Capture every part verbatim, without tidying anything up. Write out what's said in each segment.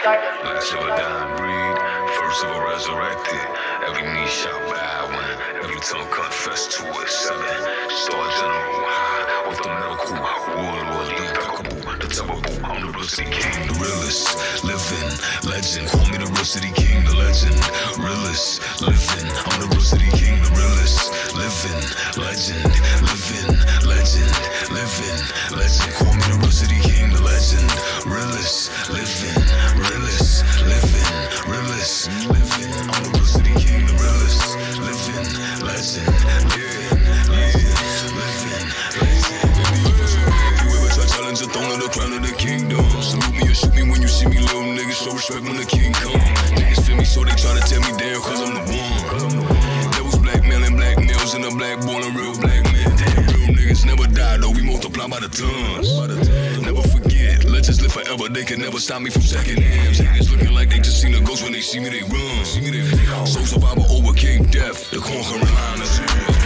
Last of a dying breed, first of a resurrected. Every knee shall bow when every tongue confess to it. Seven star general high off the medical warlord, the impeccable, the terrible. I'm the real city king, the realest, living legend. Call me the real city king, the legend, realest, living. I'm the real city king, the realest, living legend, living legend, living legend. Call me the real city king, the legend, realest, living, realest, living, realest, living. I'm the real city king, the realest, living legend, living, living, living, legend. If you ever try challenge the throne of the crown of the kingdom, salute me or shoot me when you see me, little niggas. Show respect when the king come. Niggas feel me, so they try to tear me down, cause I'm the one. Devils blackmailing black males and a black born a real black man. Real niggas never die though, we multiply by the tons. Never forget, legends live forever, they can never stop me from second hands. Niggas looking like they just seen a ghost, when they see me they run. Soul survivor overcame death, the conquering line is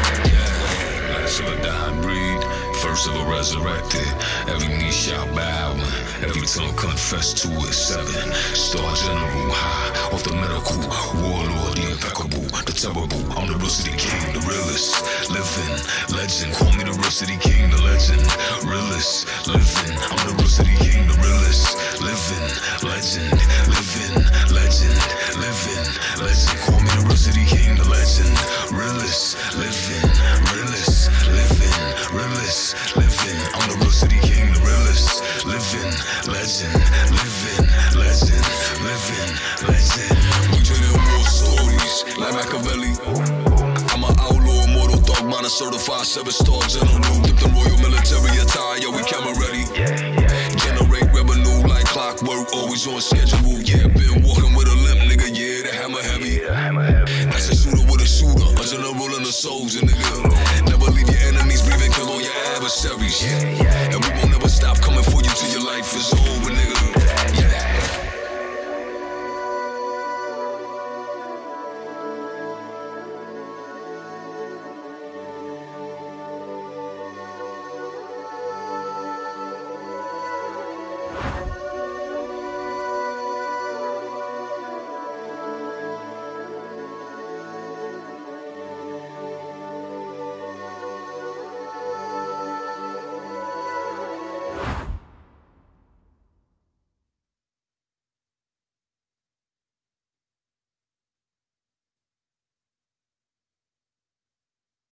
last of a dying breed, first of a resurrected. Every knee shall bow and every tongue confess to it. Seven star general high off the medical warlord, the impeccable, the terrible. I'm the real city king, the realest, living legend. Call me the real city king, the legend, realest, living. I'm the real city king, the realest, living legend, living legend, living legend. Call me the real city king, the legend, realest, living, realest, living, realest, living. I'm the real city king, the realest, living legend, living legend, living legend. We tell war stories like Machiavelli. I'm an outlaw, immortal thug, man, a certified seven-star general. Dipped in royal military attire, yeah, we camera ready. Generate revenue like clockwork, always on schedule. Yeah, been walking with a limp, nigga, yeah, the hammer heavy. That's a shooter with a shooter, a general in the soldier, nigga. Never leave your enemies breathing, kill all your adversaries.